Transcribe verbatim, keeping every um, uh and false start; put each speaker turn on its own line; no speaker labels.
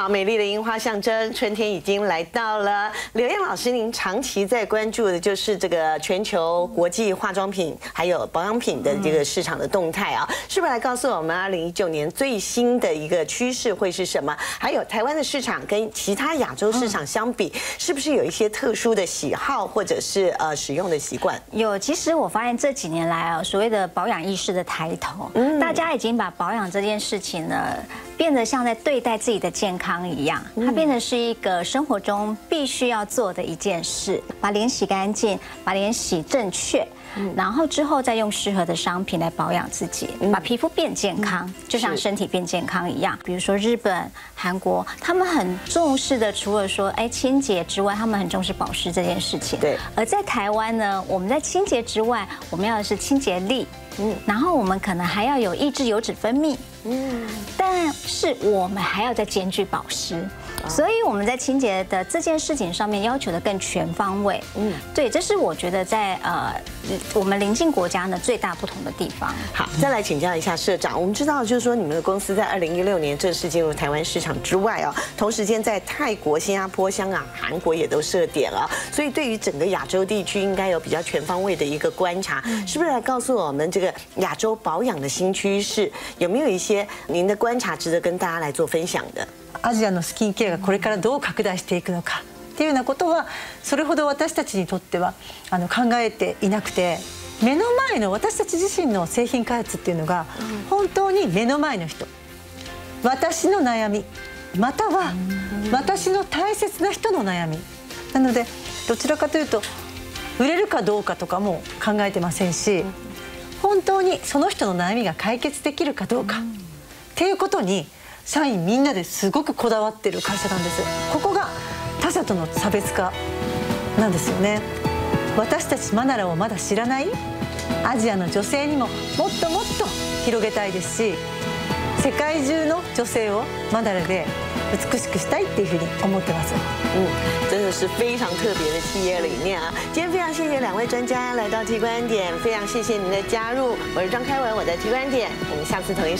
好，美丽的樱花象征春天已经来到了。刘燕老师，您长期在关注的就是这个全球国际化妆品还有保养品的这个市场的动态啊，是不是来告诉我们二零一九年最新的一个趋势会是什么？还有台湾的市场跟其他亚洲市场相比，是不是有一些特殊的喜好或者是呃使用的习惯？
有，其实我发现这几年来啊，所谓的保养意识的抬头，大家已经把保养这件事情呢，变得像在对待自己的健康一样，它变得是一个生活中必须要做的一件事。把脸洗干净，把脸洗正确，然后之后再用适合的商品来保养自己，把皮肤变健康，就像身体变健康一样。比如说日本、韩国，他们很重视的，除了说哎清洁之外，他们很重视保湿这件事情。
对。
而在台湾呢，我们在清洁之外，我们要的是清洁力。嗯，然后我们可能还要有抑制油脂分泌，嗯，但是我们还要再兼具保湿，所以我们在清洁的这件事情上面要求的更全方位，嗯，对，这是我觉得在呃我们邻近国家呢最大不同的地方。
好，再来请教一下社长，我们知道就是说你们的公司在二零一六年正式进入台湾市场之外啊，同时间在泰国、新加坡、香港、韩国也都设点了，所以对于整个亚洲地区应该有比较全方位的一个观察，是不是来告诉我们这个？这个亚洲保養的新趨勢有没有一些您的觀察值得跟大家来做分享的？
アジアのスキンケアがこれからどう拡大していくのかっていうようなことはそれほど私たちにとってはあの考えていなくて、目の前の私たち自身の製品開発っていうのが本当に目の前の人、私の悩みまたは私の大切な人の悩みなので、どちらかというと売れるかどうかとかも考えてませんし、本当にその人の悩みが解決できるかどうかっていうことに社員みんなですごくこだわってる会社なんです。ここが他社との差別化なんですよね。私たちマナラをまだ知らないアジアの女性にももっともっと広げたいですし、世界中の女性をマナラで美しくしたいっていうふうに思ってます。
嗯，真的是非常特别的企业理念啊！今天非常谢谢两位专家来到T观点，非常谢谢您的加入。我是张开文，我在T观点，我们下次同一时间。